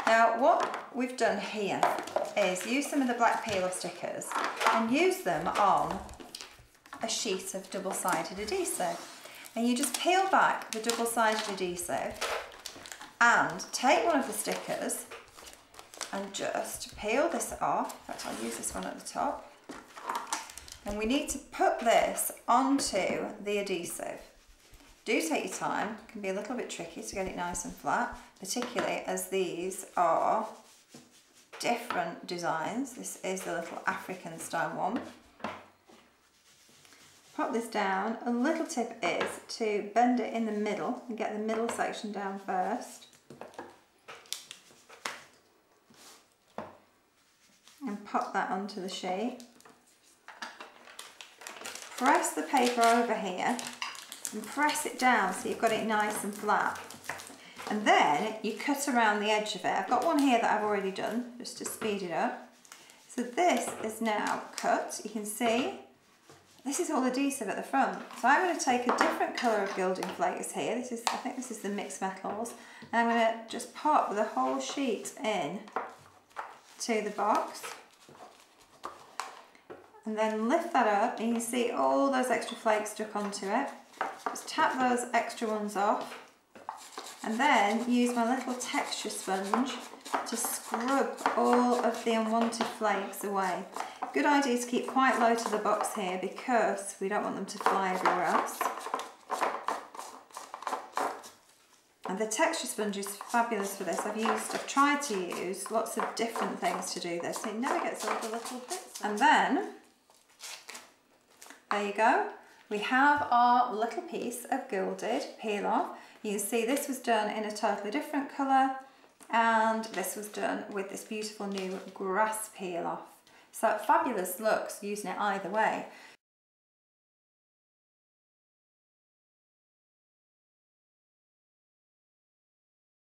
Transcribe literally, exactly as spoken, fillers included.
Now what we've done here is use some of the black peel-off stickers and use them on a sheet of double-sided adhesive. And you just peel back the double-sided adhesive and take one of the stickers and just peel this off. In fact, I'll use this one at the top. And we need to put this onto the adhesive. Do take your time, it can be a little bit tricky to get it nice and flat, particularly as these are different designs. This is the little African style one. Pop this down. A little tip is to bend it in the middle and get the middle section down first. And pop that onto the sheet. Press the paper over here and press it down so you've got it nice and flat. And then you cut around the edge of it. I've got one here that I've already done just to speed it up. So this is now cut. You can see this is all adhesive at the front. So I'm going to take a different colour of gilding flakes here. This is, I think this is the mixed metals. And I'm going to just pop the whole sheet in to the box. And then lift that up and you can see all those extra flakes stuck onto it. Just tap those extra ones off and then use my little texture sponge to scrub all of the unwanted flakes away. Good idea to keep quite low to the box here because we don't want them to fly everywhere else. And the texture sponge is fabulous for this. I've used, I've tried to use lots of different things to do this. It never gets all the little bits. And then, there you go. We have our little piece of gilded peel off. You can see this was done in a totally different colour and this was done with this beautiful new grass peel off. So fabulous looks using it either way.